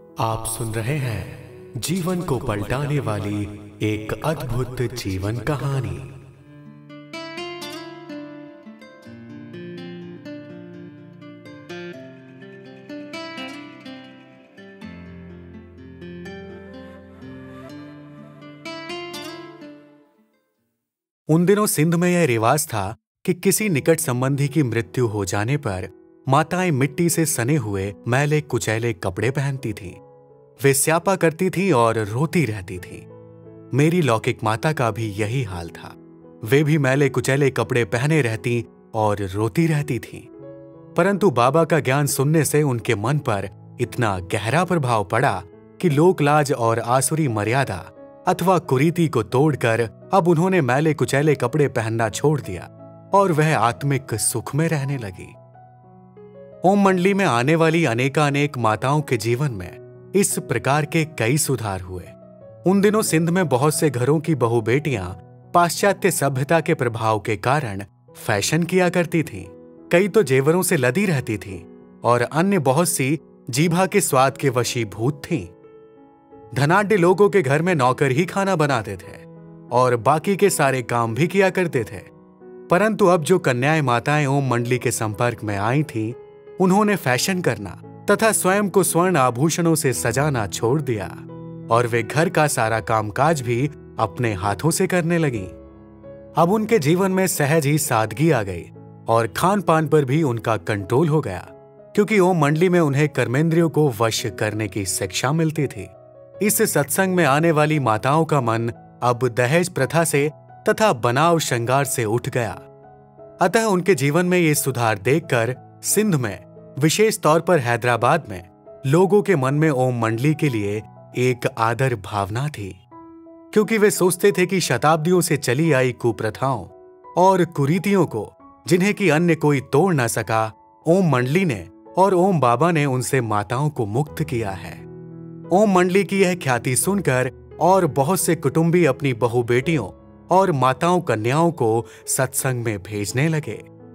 आप सुन रहे हैं जीवन को पलटाने वाली एक अद्भुत जीवन कहानी। उन दिनों सिंध में यह रिवाज था कि किसी निकट संबंधी की मृत्यु हो जाने पर माताएं मिट्टी से सने हुए मैले कुचैले कपड़े पहनती थीं। वे स्यापा करती थीं और रोती रहती थीं। मेरी लौकिक माता का भी यही हाल था। वे भी मैले कुचैले कपड़े पहने रहती और रोती रहती थीं। परंतु बाबा का ज्ञान सुनने से उनके मन पर इतना गहरा प्रभाव पड़ा कि लोकलाज और आसुरी मर्यादा अथवा कुरीति को तोड़कर अब उन्होंने मैले कुचैले कपड़े पहनना छोड़ दिया और वह आत्मिक सुख में रहने लगी। ओम मंडली में आने वाली अनेकानेक माताओं के जीवन में इस प्रकार के कई सुधार हुए। उन दिनों सिंध में बहुत से घरों की बहु बेटियां पाश्चात्य सभ्यता के प्रभाव के कारण फैशन किया करती थीं। कई तो जेवरों से लदी रहती थीं और अन्य बहुत सी जीभा के स्वाद के वशीभूत थीं। धनाढ्य लोगों के घर में नौकर ही खाना बनाते थे और बाकी के सारे काम भी किया करते थे। परंतु अब जो कन्याएं माताएं ओम मंडली के संपर्क में आई थीं, उन्होंने फैशन करना तथा स्वयं को स्वर्ण आभूषणों से सजाना छोड़ दिया और वे घर का सारा कामकाज भी अपने हाथों से करने लगीं। अब उनके जीवन में सहज ही सादगी आ गई और खान पान पर भी उनका कंट्रोल हो गया, क्योंकि ओम मंडली में उन्हें कर्मेंद्रियों को वश करने की शिक्षा मिलती थी। इस सत्संग में आने वाली माताओं का मन अब दहेज प्रथा से तथा बनाव श्रृंगार से उठ गया। अतः उनके जीवन में ये सुधार देखकर सिंध में, विशेष तौर पर हैदराबाद में, लोगों के मन में ओम मंडली के लिए एक आदर भावना थी, क्योंकि वे सोचते थे कि शताब्दियों से चली आई कुप्रथाओं और कुरीतियों को, जिन्हें कि अन्य कोई तोड़ न सका, ओम मंडली ने और ओम बाबा ने उनसे माताओं को मुक्त किया है। ओम मंडली की यह ख्याति सुनकर और बहुत से कुटुंबी अपनी बहु बेटियों और माताओं कन्याओं को सत्संग में भेजने लगे।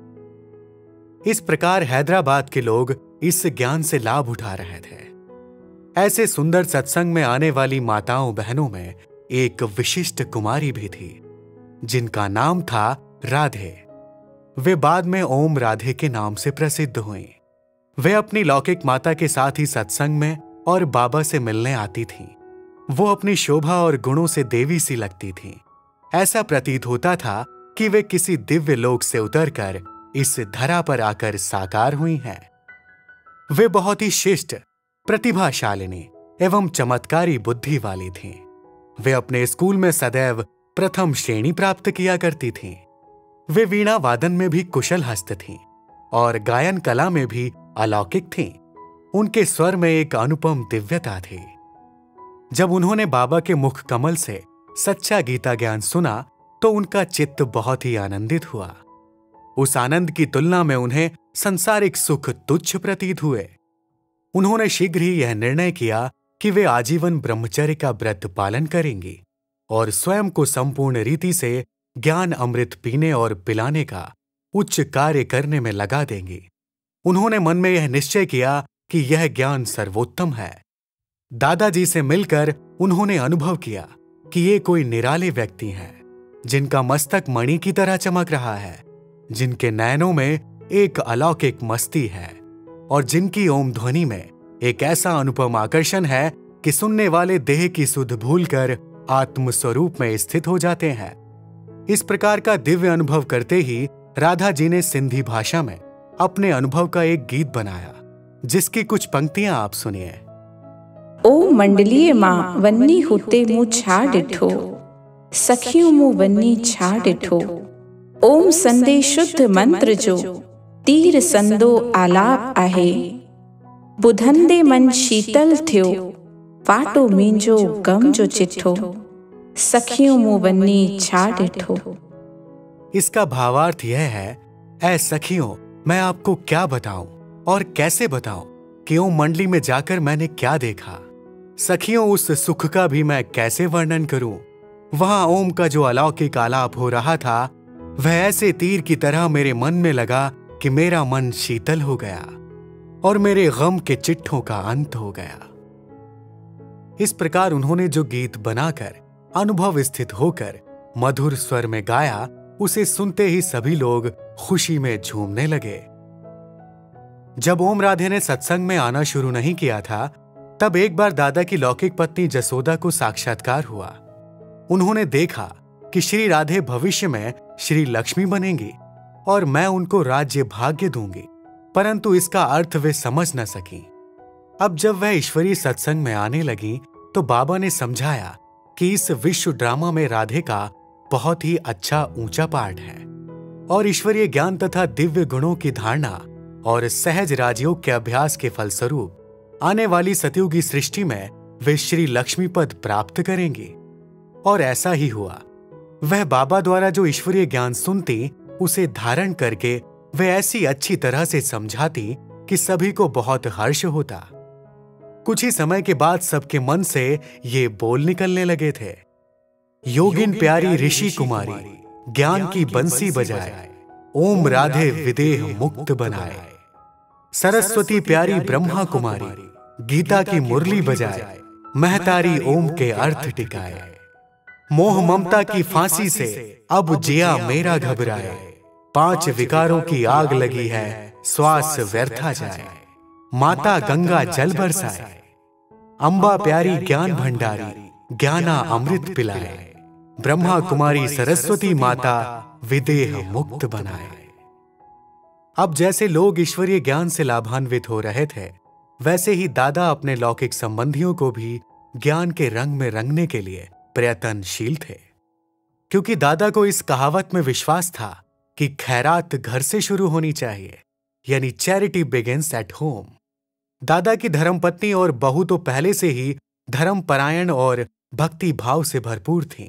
इस प्रकार हैदराबाद के लोग इस ज्ञान से लाभ उठा रहे थे। ऐसे सुंदर सत्संग में आने वाली माताओं बहनों में एक विशिष्ट कुमारी भी थी, जिनका नाम था राधे। वे बाद में ओम राधे के नाम से प्रसिद्ध हुईं। वे अपनी लौकिक माता के साथ ही सत्संग में और बाबा से मिलने आती थीं। वो अपनी शोभा और गुणों से देवी सी लगती थीं। ऐसा प्रतीत होता था कि वे किसी दिव्य लोक से उतरकर इस धरा पर आकर साकार हुई हैं। वे बहुत ही शिष्ट, प्रतिभाशालिनी एवं चमत्कारी बुद्धि वाली थीं। वे अपने स्कूल में सदैव प्रथम श्रेणी प्राप्त किया करती थीं। वे वीणा वादन में भी कुशल हस्त थीं और गायन कला में भी अलौकिक थीं। उनके स्वर में एक अनुपम दिव्यता थी। जब उन्होंने बाबा के मुख कमल से सच्चा गीता ज्ञान सुना तो उनका चित्त बहुत ही आनंदित हुआ। उस आनंद की तुलना में उन्हें संसारिक सुख तुच्छ प्रतीत हुए। उन्होंने शीघ्र ही यह निर्णय किया कि वे आजीवन ब्रह्मचर्य का व्रत पालन करेंगी और स्वयं को संपूर्ण रीति से ज्ञान अमृत पीने और पिलाने का उच्च कार्य करने में लगा देंगी। उन्होंने मन में यह निश्चय किया कि यह ज्ञान सर्वोत्तम है। दादाजी से मिलकर उन्होंने अनुभव किया कि ये कोई निराले व्यक्ति हैं, जिनका मस्तक मणि की तरह चमक रहा है, जिनके नयनों में एक अलौकिक मस्ती है और जिनकी ओम ध्वनि में एक ऐसा अनुपम आकर्षण है कि सुनने वाले देह की सुध भूलकर आत्म स्वरूप में स्थित हो जाते हैं। इस प्रकार का दिव्य अनुभव करते ही राधा जी ने सिंधी भाषा में अपने अनुभव का एक गीत बनाया, जिसकी कुछ पंक्तियां आप सुनिए। ओम मंडलीय मां वन्नी हुते मुंह छा डिठो, सखियों मुंह वन्नी छा डिठो। ओम संदे शुद्ध मंत्र जो तीर संदो आलाप आहे, बुधंदे मन शीतल थियो, पाटो मींजो गम जो चिट्ठो। सखियों मुंह वन्नी छा डिठो। इसका भावार्थ यह है, ऐ सखियों, मैं आपको क्या बताऊं और कैसे बताऊं कि ओम मंडली में जाकर मैंने क्या देखा। सखियों, उस सुख का भी मैं कैसे वर्णन करूं। वहां ओम का जो अलौकिक आलाप हो रहा था, वह ऐसे तीर की तरह मेरे मन में लगा कि मेरा मन शीतल हो गया और मेरे गम के चिट्ठों का अंत हो गया। इस प्रकार उन्होंने जो गीत बनाकर अनुभव स्थित होकर मधुर स्वर में गाया, उसे सुनते ही सभी लोग खुशी में झूमने लगे। जब ओम राधे ने सत्संग में आना शुरू नहीं किया था, तब एक बार दादा की लौकिक पत्नी जसोदा को साक्षात्कार हुआ। उन्होंने देखा कि श्री राधे भविष्य में श्री लक्ष्मी बनेंगी और मैं उनको राज्य भाग्य दूंगी, परंतु इसका अर्थ वे समझ न सकी। अब जब वह ईश्वरीय सत्संग में आने लगी तो बाबा ने समझाया कि इस विश्व ड्रामा में राधे का बहुत ही अच्छा ऊंचा पार्ट है और ईश्वरीय ज्ञान तथा दिव्य गुणों की धारणा और सहज राजयोग के अभ्यास के फलस्वरूप आने वाली सतयुगी सृष्टि में वे श्री लक्ष्मी पद प्राप्त करेंगी। और ऐसा ही हुआ। वह बाबा द्वारा जो ईश्वरीय ज्ञान सुनती, उसे धारण करके वे ऐसी अच्छी तरह से समझाती कि सभी को बहुत हर्ष होता। कुछ ही समय के बाद सबके मन से ये बोल निकलने लगे थे, योगिन प्यारी ऋषि कुमारी, ज्ञान की बंसी बजाए, ओम राधे विदेह मुक्त बनाए। सरस्वती प्यारी ब्रह्मा कुमारी, गीता की मुरली बजाए, महतारी ओम के अर्थ टिकाए। मोह ममता की फांसी से अब जिया मेरा घबराए, 5 विकारों की आग लगी है, श्वास व्यर्था जाए। माता गंगा जल बरसाए, अंबा प्यारी ज्ञान भंडारी, ज्ञाना अमृत पिलाए। ब्रह्मा कुमारी सरस्वती माता विदेह मुक्त बनाए। अब जैसे लोग ईश्वरीय ज्ञान से लाभान्वित हो रहे थे, वैसे ही दादा अपने लौकिक संबंधियों को भी ज्ञान के रंग में रंगने के लिए प्रयत्नशील थे, क्योंकि दादा को इस कहावत में विश्वास था कि खैरात घर से शुरू होनी चाहिए, यानी चैरिटी बिगिंस एट होम। दादा की धर्मपत्नी और बहू तो पहले से ही धर्मपरायण और भक्ति भाव से भरपूर थीं।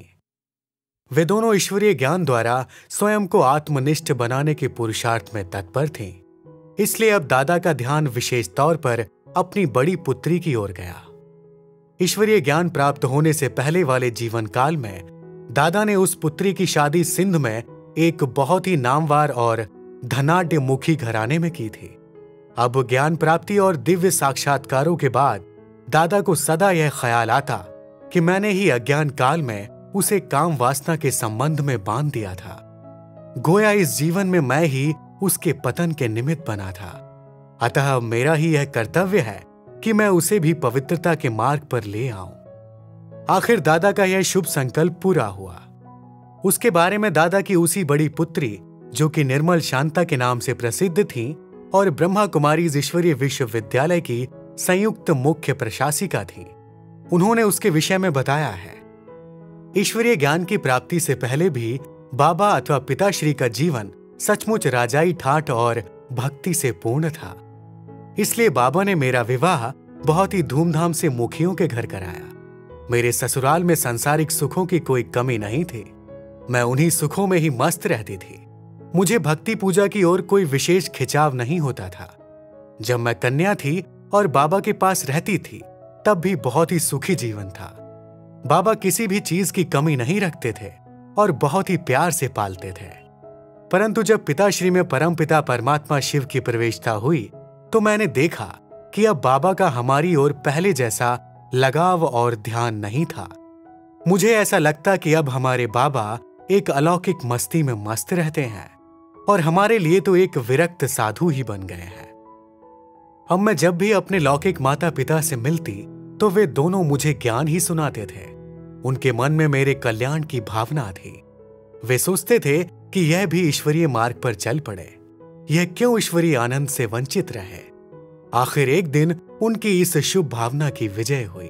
वे दोनों ईश्वरीय ज्ञान द्वारा स्वयं को आत्मनिष्ठ बनाने के पुरुषार्थ में तत्पर थीं। इसलिए अब दादा का ध्यान विशेष तौर पर अपनी बड़ी पुत्री की ओर गया। ईश्वरीय ज्ञान प्राप्त होने से पहले वाले जीवन काल में दादा ने उस पुत्री की शादी सिंध में एक बहुत ही नामवार और धनाढ्य मुखी घराने में की थी। अब ज्ञान प्राप्ति और दिव्य साक्षात्कारों के बाद दादा को सदा यह ख्याल आता कि मैंने ही अज्ञान काल में उसे काम वासना के संबंध में बांध दिया था। गोया इस जीवन में मैं ही उसके पतन के निमित्त बना था। अतः मेरा ही यह कर्तव्य है कि मैं उसे भी पवित्रता के मार्ग पर ले आऊं। आखिर दादा का यह शुभ संकल्प पूरा हुआ। उसके बारे में दादा की उसी बड़ी पुत्री, जो कि निर्मल शांता के नाम से प्रसिद्ध थी और ब्रह्मा कुमारी ईश्वरीय विश्वविद्यालय की संयुक्त मुख्य प्रशासिका थी, उन्होंने उसके विषय में बताया है। ईश्वरीय ज्ञान की प्राप्ति से पहले भी बाबा अथवा पिताश्री का जीवन सचमुच राजाई ठाठ और भक्ति से पूर्ण था। इसलिए बाबा ने मेरा विवाह बहुत ही धूमधाम से मुखियों के घर कराया। मेरे ससुराल में सांसारिक सुखों की कोई कमी नहीं थी। मैं उन्हीं सुखों में ही मस्त रहती थी। मुझे भक्ति पूजा की ओर कोई विशेष खिंचाव नहीं होता था। जब मैं कन्या थी और बाबा के पास रहती थी, तब भी बहुत ही सुखी जीवन था। बाबा किसी भी चीज की कमी नहीं रखते थे और बहुत ही प्यार से पालते थे। परंतु जब पिताश्री में परमपिता परमात्मा शिव की प्रवेशता हुई, तो मैंने देखा कि अब बाबा का हमारी ओर पहले जैसा लगाव और ध्यान नहीं था। मुझे ऐसा लगता कि अब हमारे बाबा एक अलौकिक मस्ती में मस्त रहते हैं और हमारे लिए तो एक विरक्त साधु ही बन गए हैं। अब मैं जब भी अपने लौकिक माता पिता से मिलती, तो वे दोनों मुझे ज्ञान ही सुनाते थे। उनके मन में मेरे कल्याण की भावना थी। वे सोचते थे कि यह भी ईश्वरीय मार्ग पर चल पड़े, यह क्यों ईश्वरीय आनंद से वंचित रहे। आखिर एक दिन उनकी इस शुभ भावना की विजय हुई।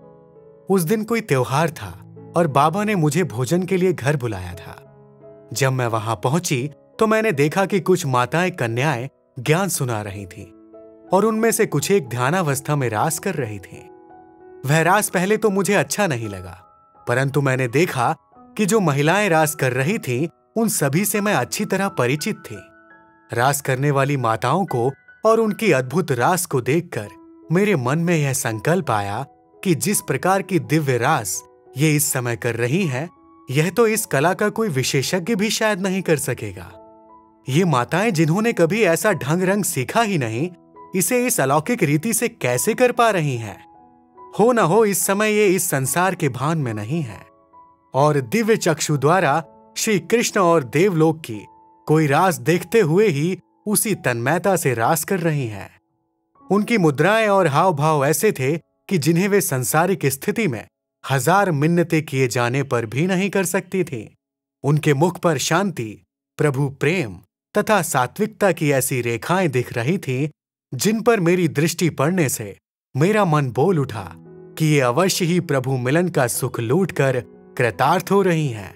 उस दिन कोई त्योहार था और बाबा ने मुझे भोजन के लिए घर बुलाया था। जब मैं वहां पहुंची तो मैंने देखा कि कुछ माताएं कन्याएं ज्ञान सुना रही थीं और उनमें से कुछ एक ध्यानावस्था में रास कर रही थीं। वह रास पहले तो मुझे अच्छा नहीं लगा, परंतु मैंने देखा कि जो महिलाएं रास कर रही थीं, उन सभी से मैं अच्छी तरह परिचित थी। रास करने वाली माताओं को और उनकी अद्भुत रास को देखकर मेरे मन में यह संकल्प आया कि जिस प्रकार की दिव्य रास ये इस समय कर रही हैं, यह तो इस कला का कोई विशेषज्ञ भी शायद नहीं कर सकेगा। ये माताएं जिन्होंने कभी ऐसा ढंग रंग सीखा ही नहीं, इसे इस अलौकिक रीति से कैसे कर पा रही हैं? हो न हो इस समय ये इस संसार के भान में नहीं है और दिव्य चक्षु द्वारा श्री कृष्ण और देवलोक की कोई रास देखते हुए ही उसी तन्मयता से रास कर रही हैं। उनकी मुद्राएं और हाव भाव ऐसे थे कि जिन्हें वे सांसारिक स्थिति में 1000 मिन्नतें किए जाने पर भी नहीं कर सकती थी। उनके मुख पर शांति, प्रभु प्रेम तथा सात्विकता की ऐसी रेखाएं दिख रही थीं, जिन पर मेरी दृष्टि पड़ने से मेरा मन बोल उठा कि ये अवश्य ही प्रभु मिलन का सुख लूटकर कृतार्थ हो रही हैं।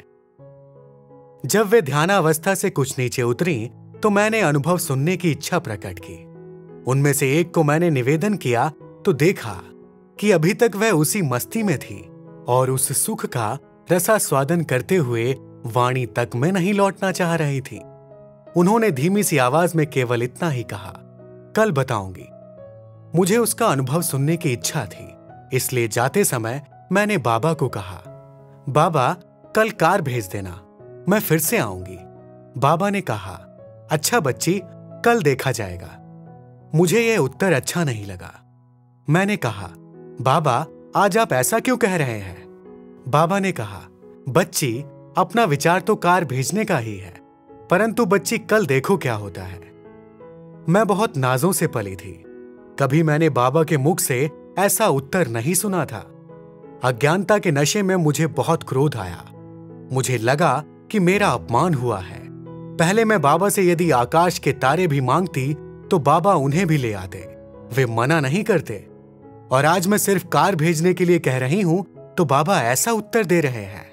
जब वे ध्यानावस्था से कुछ नीचे उतरी तो मैंने अनुभव सुनने की इच्छा प्रकट की। उनमें से एक को मैंने निवेदन किया तो देखा कि अभी तक वह उसी मस्ती में थी और उस सुख का रसास्वादन करते हुए वाणी तक में नहीं लौटना चाह रही थी। उन्होंने धीमी सी आवाज में केवल इतना ही कहा, कल बताऊंगी। मुझे उसका अनुभव सुनने की इच्छा थी, इसलिए जाते समय मैंने बाबा को कहा, बाबा कल कार भेज देना, मैं फिर से आऊंगी। बाबा ने कहा, अच्छा बच्ची, कल देखा जाएगा। मुझे यह उत्तर अच्छा नहीं लगा। मैंने कहा, बाबा आज आप ऐसा क्यों कह रहे हैं? बाबा ने कहा, बच्ची अपना विचार तो कार भेजने का ही है, परंतु बच्ची कल देखो क्या होता है। मैं बहुत नाजों से पली थी, कभी मैंने बाबा के मुख से ऐसा उत्तर नहीं सुना था। अज्ञानता के नशे में मुझे बहुत क्रोध आया। मुझे लगा कि मेरा अपमान हुआ है। पहले मैं बाबा से यदि आकाश के तारे भी मांगती तो बाबा उन्हें भी ले आते, वे मना नहीं करते। और आज मैं सिर्फ कार भेजने के लिए कह रही हूं तो बाबा ऐसा उत्तर दे रहे हैं।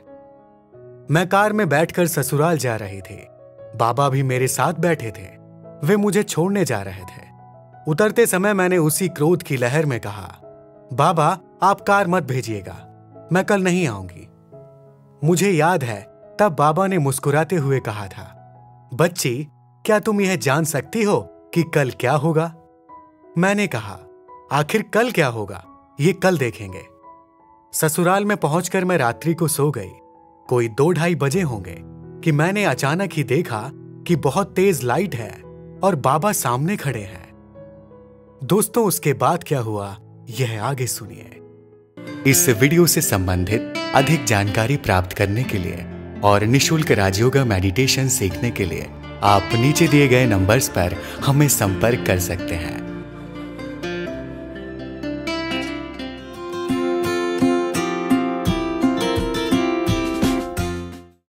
मैं कार में बैठकर ससुराल जा रही थी। बाबा भी मेरे साथ बैठे थे। वे मुझे छोड़ने जा रहे थे। उतरते समय मैंने उसी क्रोध की लहर में कहा, बाबा आप कार मत भेजिएगा, मैं कल नहीं आऊंगी। मुझे याद है तब बाबा ने मुस्कुराते हुए कहा था, बच्ची क्या तुम यह जान सकती हो कि कल क्या होगा? मैंने कहा, आखिर कल क्या होगा ये कल देखेंगे। ससुराल में पहुंचकर मैं रात्रि को सो गई। कोई 2-2:30 बजे होंगे कि मैंने अचानक ही देखा कि बहुत तेज लाइट है और बाबा सामने खड़े हैं। दोस्तों उसके बाद क्या हुआ यह आगे सुनिए। इस वीडियो से संबंधित अधिक जानकारी प्राप्त करने के लिए और निशुल्क राजयोगा मेडिटेशन सीखने के लिए आप नीचे दिए गए नंबर्स पर हमें संपर्क कर सकते हैं।